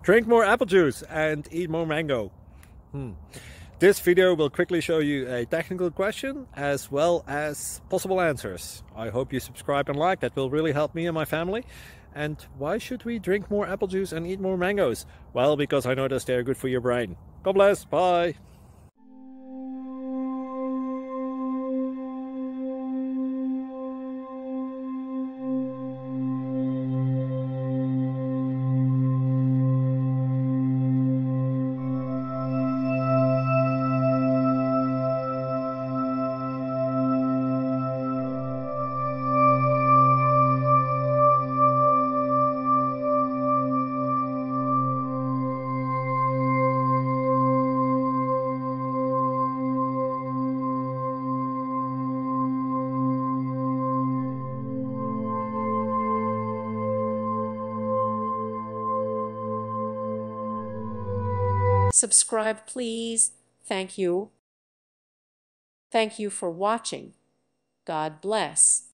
Drink more apple juice and eat more mango. This video will quickly show you a technical question as well as possible answers. I hope you subscribe and like, that will really help me and my family. And why should we drink more apple juice and eat more mangoes? Well, because I noticed they're good for your brain. God bless, bye! Subscribe, please. Thank you. Thank you for watching. God bless.